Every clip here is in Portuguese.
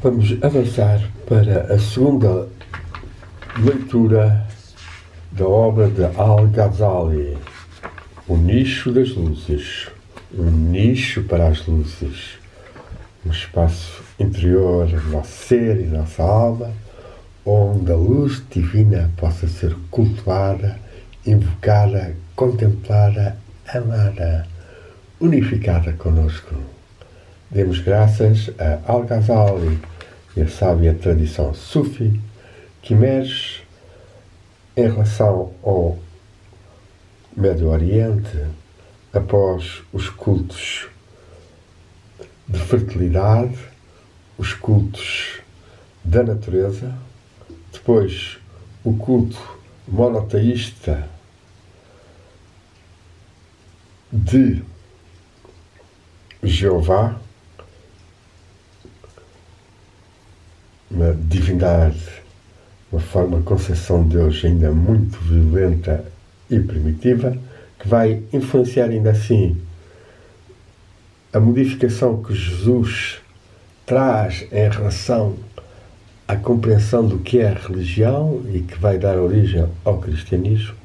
Vamos avançar para a segunda leitura da obra de Al-Ghazali, O Nicho das Luzes. Um nicho para as luzes, um espaço interior do nosso ser e nossa alma, onde a luz divina possa ser cultuada, invocada, contemplada, amada, unificada conosco. Demos graças a Al-Ghazali e a sábia tradição Sufi, que emerge em relação ao Médio Oriente após os cultos de fertilidade, os cultos da natureza, depois o culto monoteísta de Jeová, uma divindade, uma forma de concepção de Deus ainda muito violenta e primitiva, que vai influenciar ainda assim a modificação que Jesus traz em relação à compreensão do que é a religião e que vai dar origem ao cristianismo.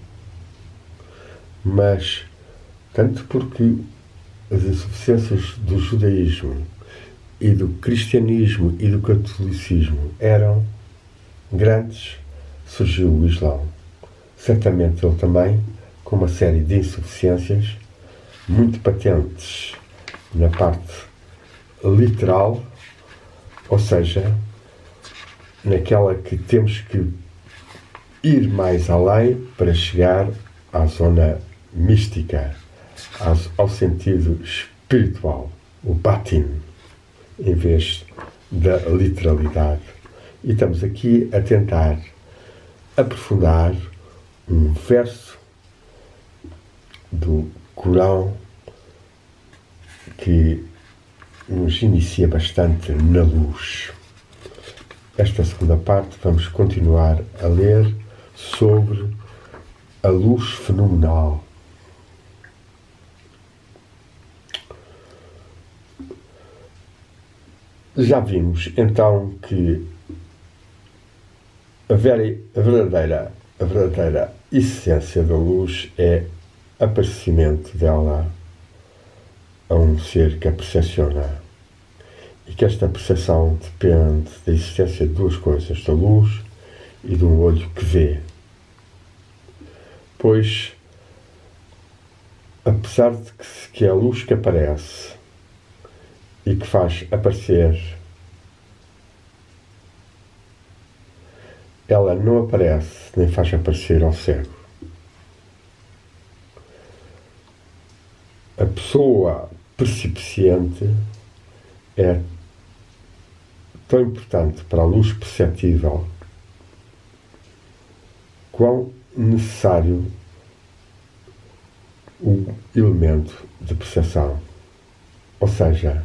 Mas, tanto porque as insuficiências do judaísmo e do cristianismo e do catolicismo eram grandes, surgiu o Islão. Certamente ele também, com uma série de insuficiências muito patentes na parte literal, ou seja, naquela que temos que ir mais além para chegar à zona mística, ao sentido espiritual, o batin, em vez da literalidade. E estamos aqui a tentar aprofundar um verso do Corão que nos inicia bastante na luz. Esta segunda parte vamos continuar a ler sobre a luz fenomenal. Já vimos então que a verdadeira essência da luz é aparecimento dela a um ser que a percepciona, e que esta percepção depende da existência de duas coisas, da luz e de um olho que vê. Pois, apesar de que é a luz que aparece e que faz aparecer, ela não aparece nem faz aparecer ao cego. A pessoa percipciente é tão importante para a luz perceptível quão necessário o elemento de percepção. Ou seja,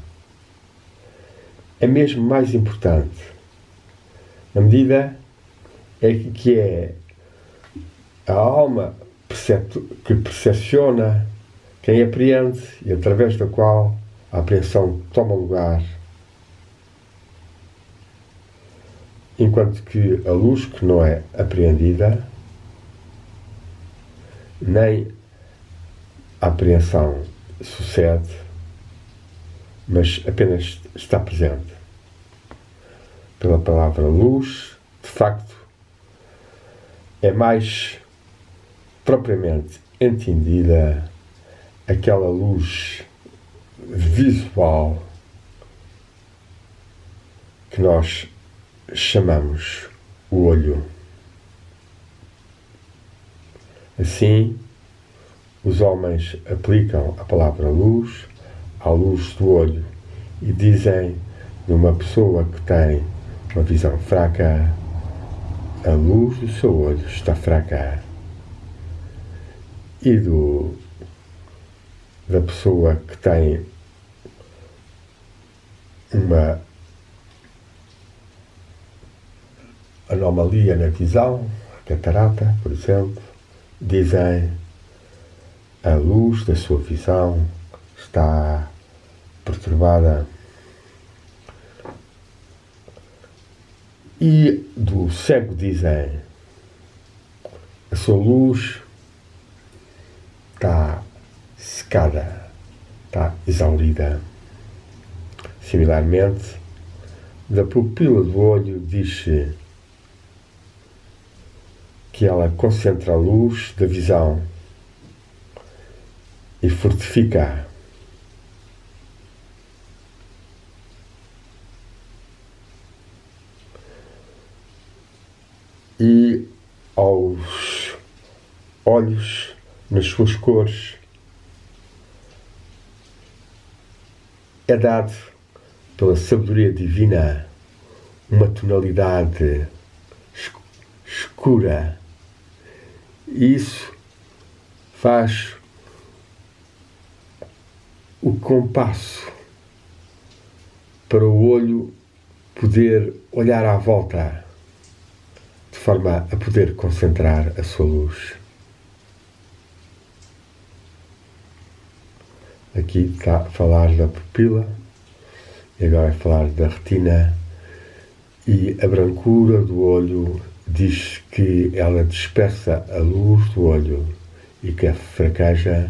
é mesmo mais importante na medida em que é a alma que percepciona quem apreende e através da qual a apreensão toma lugar, enquanto que a luz que não é apreendida, nem a apreensão sucede, mas apenas está presente. Pela palavra luz, de facto, é mais propriamente entendida aquela luz visual que nós chamamos o olho. Assim, os homens aplicam a palavra luz à luz do olho e dizem de uma pessoa que tem uma visão fraca: a luz do seu olho está fraca. E da pessoa que tem uma anomalia na visão, catarata, por exemplo, dizem: a luz da sua visão está perturbada. E do cego dizem: a sua luz está secada, está exaurida. Similarmente, da pupila do olho diz-se que ela concentra a luz da visão e fortifica. E aos olhos, nas suas cores, é dado pela sabedoria divina uma tonalidade escura. E isso faz o compasso para o olho poder olhar à volta, de forma a poder concentrar a sua luz. Aqui está a falar da pupila, e agora vai falar da retina, e a brancura do olho diz que ela dispersa a luz do olho e que a fraqueja,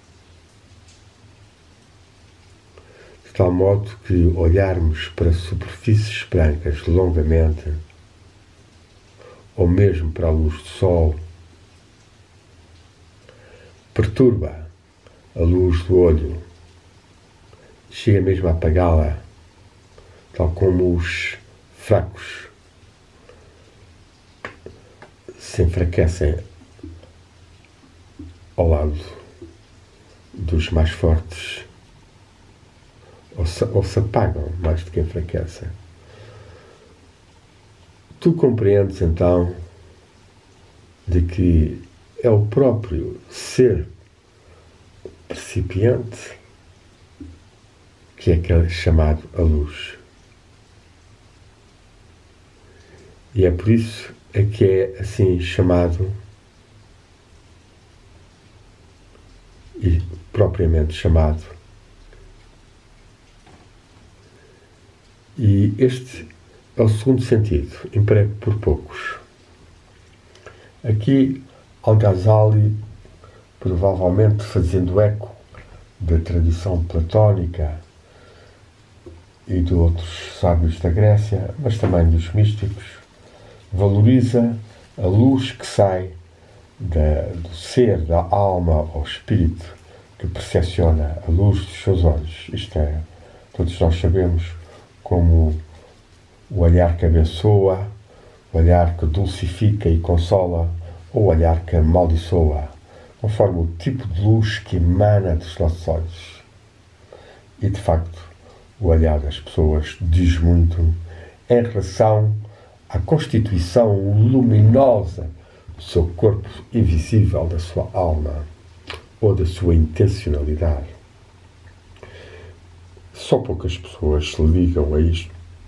de tal modo que olharmos para superfícies brancas longamente, ou mesmo para a luz do sol, perturba a luz do olho, chega mesmo a apagá-la, tal como os fracos se enfraquecem ao lado dos mais fortes, ou se apagam mais do que enfraquecem. Tu compreendes então de que é o próprio ser percipiente que é aquele chamado a luz. E é por isso é que é assim chamado e propriamente chamado. E este é o segundo sentido, emprego por poucos. Aqui, Al-Ghazali, provavelmente fazendo eco da tradição platónica e de outros sábios da Grécia, mas também dos místicos, valoriza a luz que sai do ser, da alma ao espírito, que percepciona a luz dos seus olhos. Isto é, todos nós sabemos como o olhar que abençoa, o olhar que dulcifica e consola, ou o olhar que amaldiçoa, conforme o tipo de luz que emana dos nossos olhos. E, de facto, o olhar das pessoas diz muito em relação à constituição luminosa do seu corpo invisível, da sua alma, ou da sua intencionalidade. Só poucas pessoas se ligam a isto.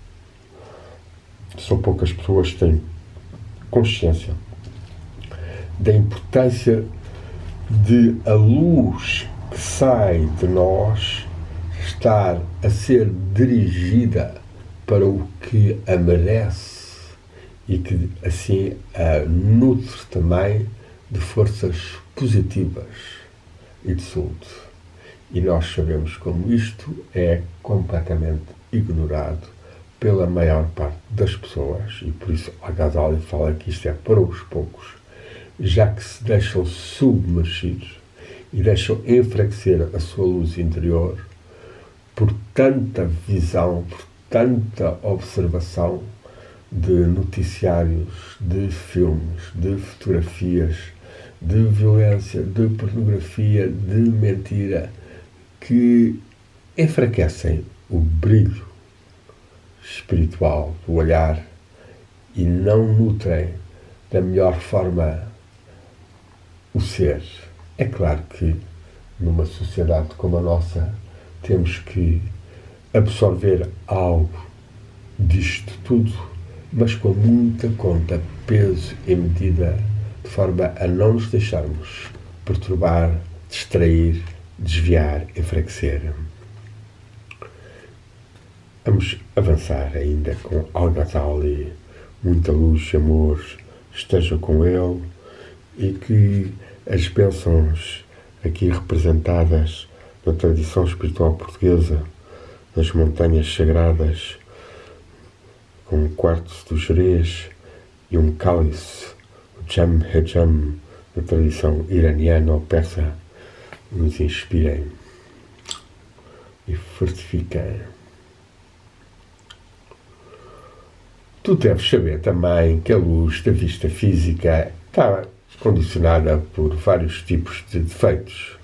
Só poucas pessoas têm consciência da importância de a luz que sai de nós estar a ser dirigida para o que a merece e que assim a nutre também de forças positivas e de saúde. E nós sabemos como isto é completamente ignorado pela maior parte das pessoas, e por isso Al-Ghazali fala que isto é para os poucos, já que se deixam submergir e deixam enfraquecer a sua luz interior por tanta visão, por tanta observação de noticiários, de filmes, de fotografias, de violência, de pornografia, de mentira, que enfraquecem o brilho espiritual do olhar e não nutrem da melhor forma o ser. É claro que numa sociedade como a nossa temos que absorver algo disto tudo, mas com muita conta, peso e medida, de forma a não nos deixarmos perturbar, distrair, desviar, enfraquecer. Vamos avançar ainda com Al-Ghazali, muita luz e amor esteja com ele e que as bênçãos aqui representadas na tradição espiritual portuguesa, nas montanhas sagradas, com um quartzo do Jerez e um cálice, o Jam Hejam, na tradição iraniana ou persa, nos inspirem e fortifiquem. Tu deves saber também que a luz da vista física está condicionada por vários tipos de defeitos.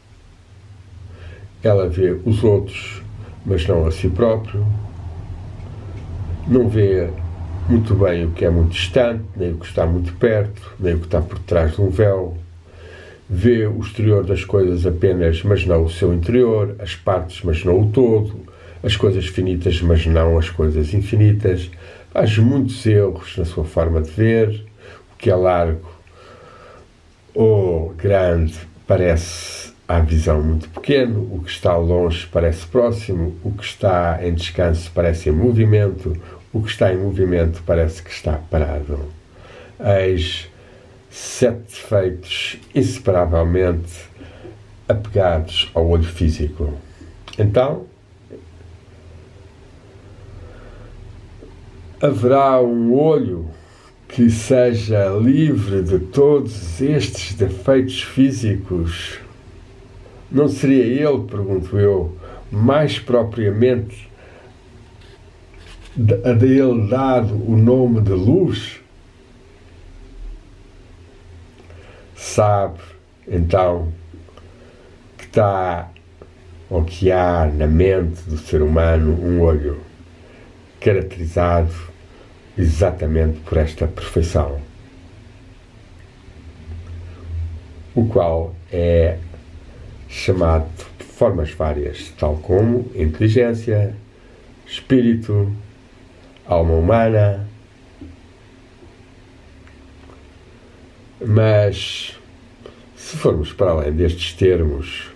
Ela vê os outros, mas não a si próprio. Não vê muito bem o que é muito distante, nem o que está muito perto, nem o que está por trás de um véu. Vê o exterior das coisas apenas, mas não o seu interior, as partes, mas não o todo, as coisas finitas, mas não as coisas infinitas. Faz muitos erros na sua forma de ver. O que é largo ou grande parece à visão muito pequeno, o que está longe parece próximo, o que está em descanso parece em movimento, o que está em movimento parece que está parado. Eis 7 defeitos inseparavelmente apegados ao olho físico. Então, haverá um olho que seja livre de todos estes defeitos físicos? Não seria ele, pergunto eu, mais propriamente a ele dado o nome de luz? Sabe, então, que está, ou que há na mente do ser humano um olho caracterizado exatamente por esta perfeição, o qual é chamado de formas várias, tal como inteligência, espírito, alma humana. Mas, se formos para além destes termos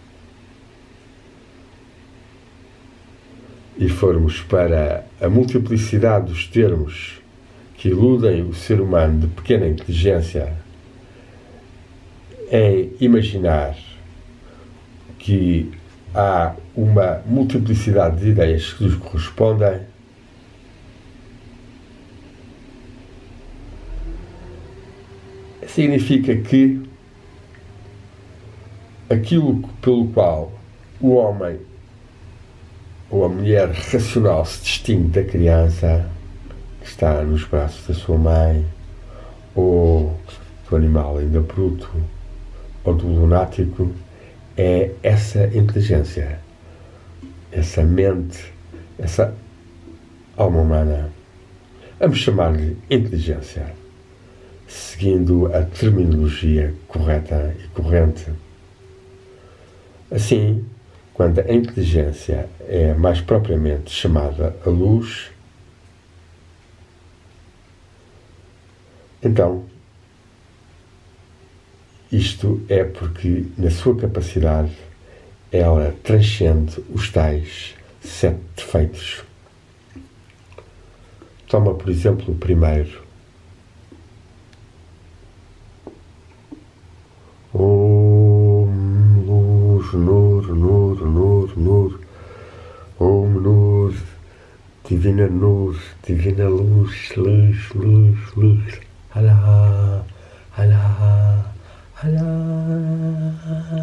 e formos para a multiplicidade dos termos que iludem o ser humano de pequena inteligência em imaginar que há uma multiplicidade de ideias que lhes correspondem, significa que aquilo pelo qual o homem ou a mulher racional se distingue da criança que está nos braços da sua mãe, ou do animal ainda bruto, ou do lunático, é essa inteligência, essa mente, essa alma humana. Vamos chamar-lhe inteligência, seguindo a terminologia correta e corrente. Assim, quando a inteligência é mais propriamente chamada a luz, então isto é porque, na sua capacidade, ela transcende os tais 7 defeitos. Toma, por exemplo, o primeiro. Om, luz, nur, nur, nur, nur. Om, nur, divina luz, luz, luz, luz. Alá, alá, alá,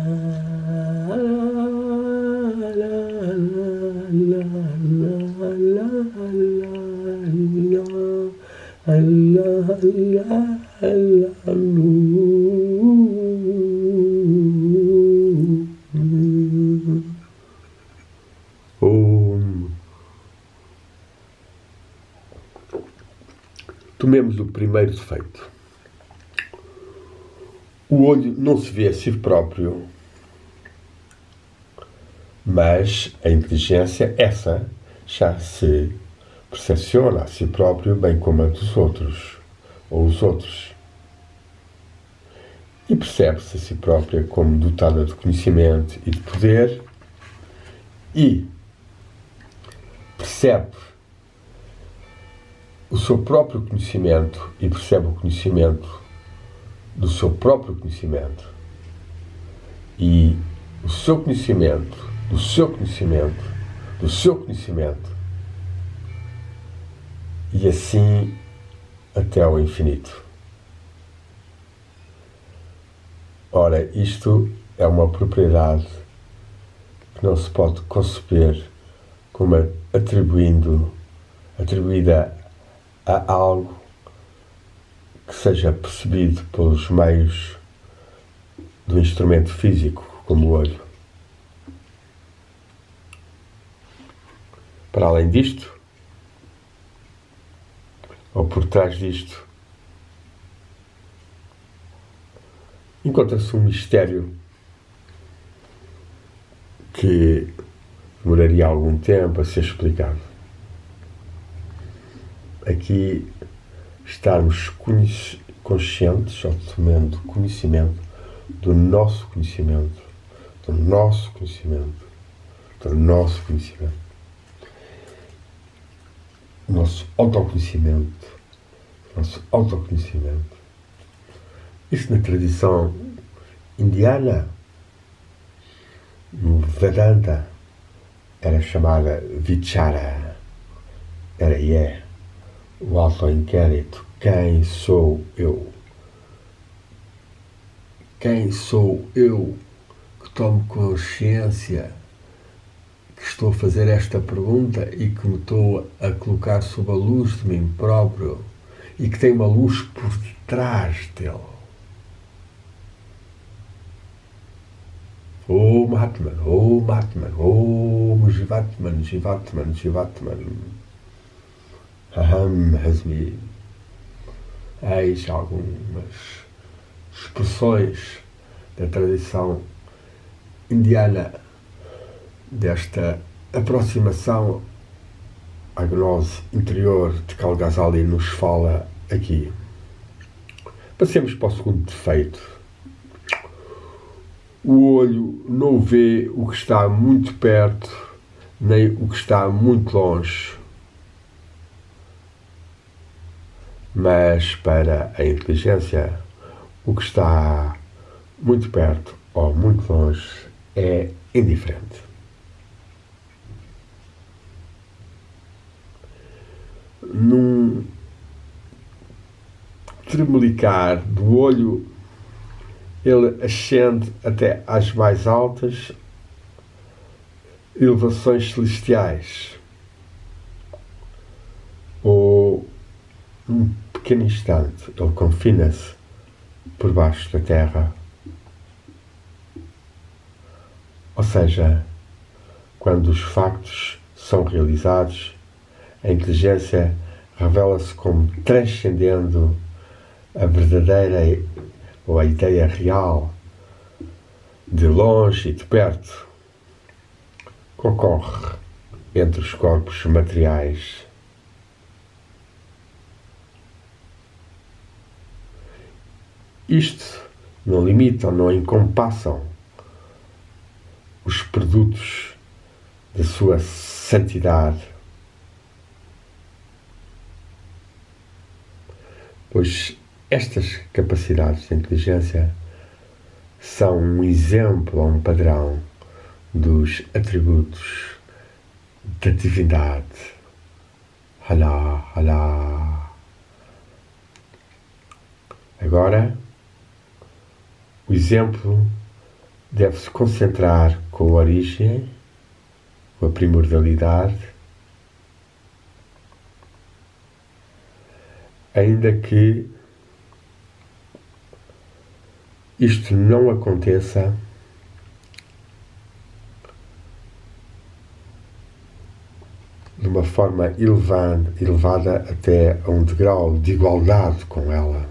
Tomemos o primeiro defeito. O olho não se vê a si próprio, mas a inteligência, essa, já se percepciona a si próprio, bem como a dos outros, ou os outros. E percebe-se a si própria como dotada de conhecimento e de poder, e percebe o seu próprio conhecimento e percebe o conhecimento do seu próprio conhecimento e o seu conhecimento, do seu conhecimento, do seu conhecimento, e assim até ao infinito. Ora, isto é uma propriedade que não se pode conceber como atribuída a algo que seja percebido pelos meios do instrumento físico, como o olho. Para além disto, ou por trás disto, encontra-se um mistério que demoraria algum tempo a ser explicado. Aqui estarmos conscientes, ou tomando conhecimento do nosso conhecimento, do nosso conhecimento, do nosso conhecimento, nosso autoconhecimento, nosso autoconhecimento. Isso na tradição indiana, no Vedanta, era chamada Vichara, o auto-inquérito. Quem sou eu? Quem sou eu que tomo consciência que estou a fazer esta pergunta e que me estou a colocar sob a luz de mim próprio e que tem uma luz por detrás dele? Om Atman, Om Atman, Om Jivatman, Jivatman, Jivatman. Aham, Hasmi. Eis algumas expressões da tradição indiana desta aproximação à gnose interior de que Al-Ghazali nos fala aqui. Passemos para o segundo defeito. O olho não vê o que está muito perto, nem o que está muito longe. Mas para a inteligência, o que está muito perto ou muito longe é indiferente. Num tremelicar do olho, ele ascende até às mais altas elevações celestiais, ou num pequeno instante ele confina-se por baixo da terra. Ou seja, quando os factos são realizados, a inteligência revela-se como transcendendo a verdadeira ou a ideia real, de longe e de perto, que ocorre entre os corpos materiais. Isto não limita ou não encompassam os produtos da sua santidade, pois estas capacidades de inteligência são um exemplo ou um padrão dos atributos da divindade. Alá, Alá. Agora, o exemplo deve-se concentrar com a origem, com a primordialidade, ainda que isto não aconteça de uma forma elevada até a um degrau de igualdade com ela.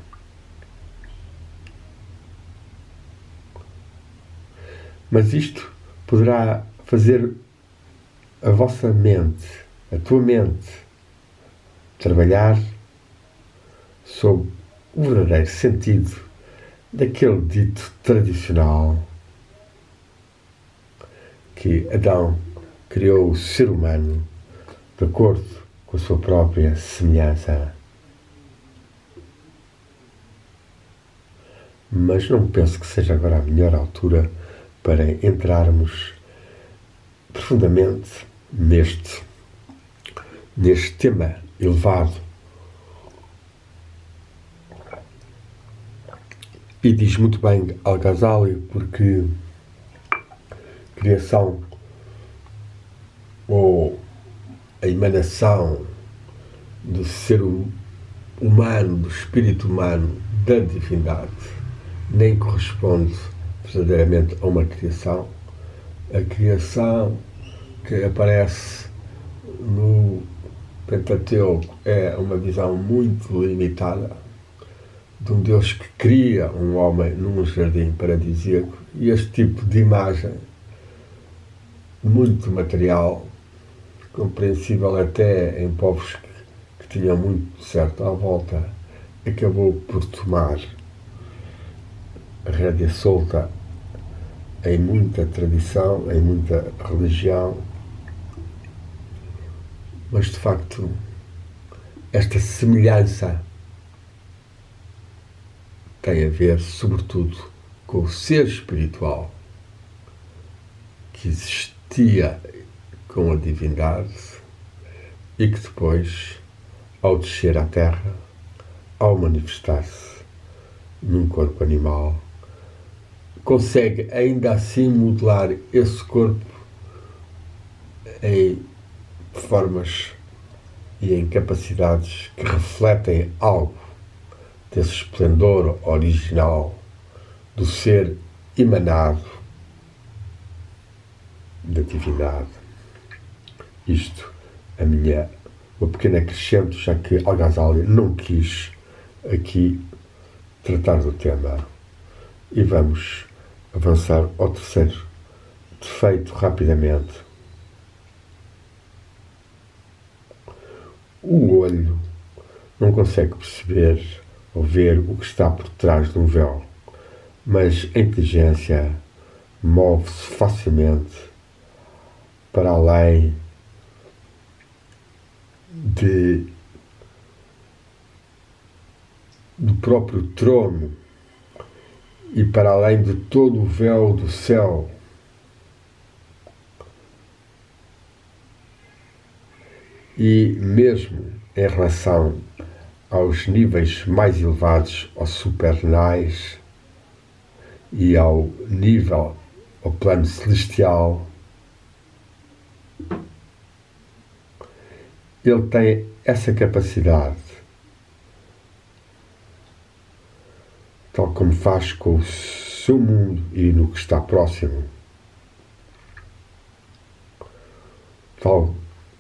Mas isto poderá fazer a vossa mente, a tua mente, trabalhar sob o verdadeiro sentido daquele dito tradicional que Adão criou o ser humano de acordo com a sua própria semelhança. mas não penso que seja agora a melhor altura para entrarmos profundamente neste tema elevado. E diz muito bem Al-Ghazali, porque criação ou a emanação do ser humano, do espírito humano, da divindade, nem corresponde verdadeiramente a uma criação. A criação que aparece no Pentateuco é uma visão muito limitada de um Deus que cria um homem num jardim paradisíaco, e este tipo de imagem muito material, compreensível até em povos que tinham muito certo à volta, acabou por tomar a rédea solta em muita tradição, em muita religião, mas de facto esta semelhança tem a ver sobretudo com o ser espiritual que existia com a divindade e que depois, ao descer à terra, ao manifestar-se num corpo animal, consegue ainda assim modelar esse corpo em formas e em capacidades que refletem algo desse esplendor original do ser emanado da divindade. Isto, uma pequena acrescento, já que Al-Ghazali não quis aqui tratar do tema. E vamos avançar ao terceiro defeito rapidamente. O olho não consegue perceber ou ver o que está por trás de um véu, mas a inteligência move-se facilmente para além do próprio trono e para além de todo o véu do céu. E mesmo em relação aos níveis mais elevados, aos supernais e ao plano celestial, ele tem essa capacidade, tal como faz com o seu mundo e no que está próximo. Tal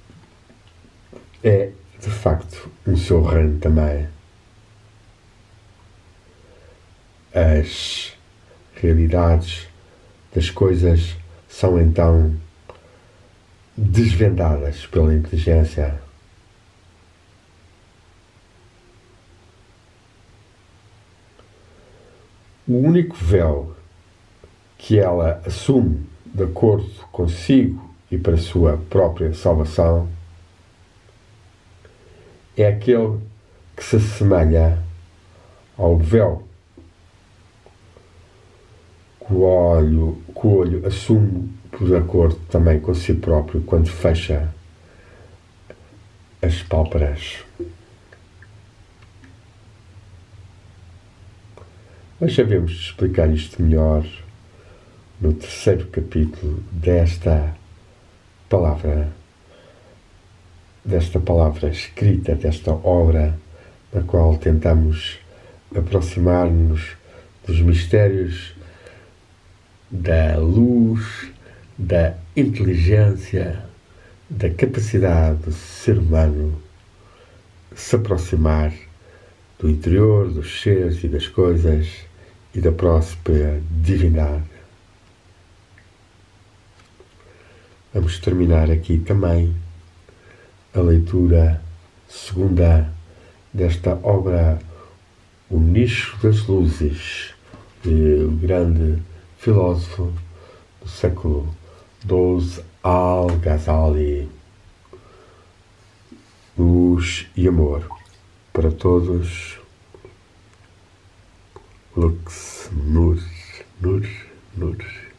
é, de facto, um seu reino também. As realidades das coisas são então desvendadas pela inteligência. O único véu que ela assume de acordo consigo e para a sua própria salvação é aquele que se assemelha ao véu que o olho assume por acordo também com si próprio quando fecha as pálpebras. Mas sabemos explicar isto melhor no terceiro capítulo desta palavra escrita, desta obra, na qual tentamos aproximar-nos dos mistérios da luz, da inteligência, da capacidade do ser humano se aproximar do interior, dos seres e das coisas e da própria divindade. Vamos terminar aqui também a leitura segunda desta obra, O Nicho das Luzes, de o grande filósofo do século XII, Al-Ghazali. Luz e amor para todos. Lux, Nur, Nur, Nur.